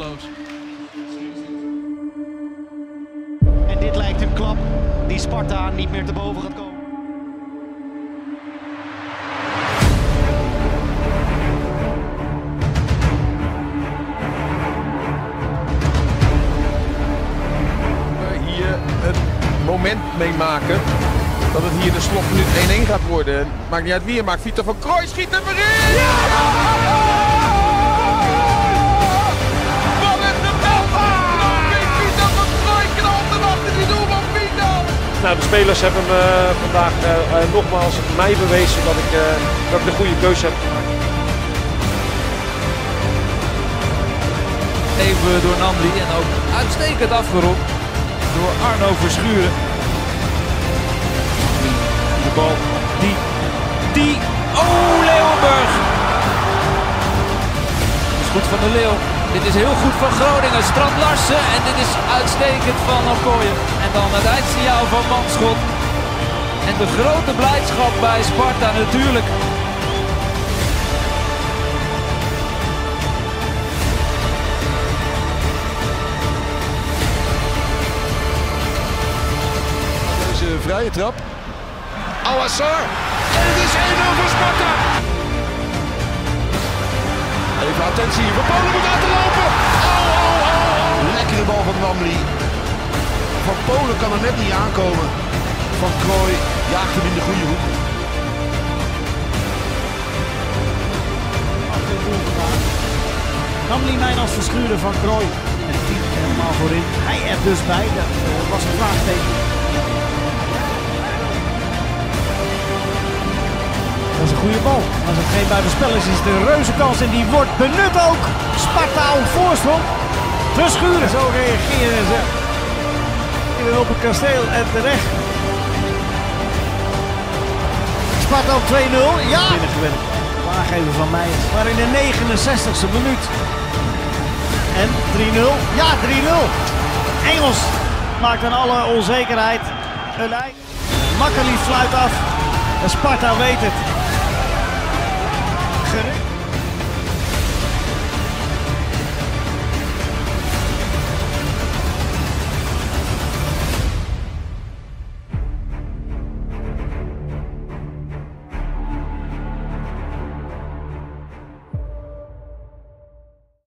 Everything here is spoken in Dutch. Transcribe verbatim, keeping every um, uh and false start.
kansloos. En dit lijkt een klap die Sparta niet meer te boven gaat komen. Hier een moment meemaken dat het hier de slotminuut één-één gaat worden. Maakt niet uit wie je maakt. Victor van Krooi schiet er weer in! Ja! Wat is de bal van Krooi? Victor van Krooi knalt hem achter die doel van Victor! Nou, de spelers hebben me uh, vandaag uh, uh, nogmaals mij bewezen dat ik, uh, dat ik de goede keuze heb gemaakt. Even door Namli en ook uitstekend afgerond door Arno Verschuren. De bal, die, die, oh Leeuwenburg! Dit is goed van de Leeuw. Dit is heel goed van Groningen. Strand Larsen en dit is uitstekend van Okoye. En dan het eindsignaal van Manschot. En de grote blijdschap bij Sparta natuurlijk. Vrije trap. Awassar. En het is één-nul voor Sparta. Even attentie. Van Polen moet laten lopen. Oh, oh, oh. Lekkere bal van Namli. Van Polen kan er net niet aankomen. Van Krooi jaagt hem in de goede hoek. Namli Nijnals Verschuren van Krooi. En het team helemaal voorin. Hij er dus bij. Dat uh, was een vraagteken. Dat is een goede bal. Als het geen buitenspel is, is het een reuze kans en die wordt benut ook. Sparta op voorsprong. Verschuren. Zo reageren ze op het kasteel en terecht. Sparta op twee nul. Ja! Binnengewerkt. Waargever van mij. Maar in de negenenzestigste minuut. En drie nul. Ja, drie nul. Engels maakt aan alle onzekerheid een eind. Makkeli fluit af. En Sparta weet het. Gericht.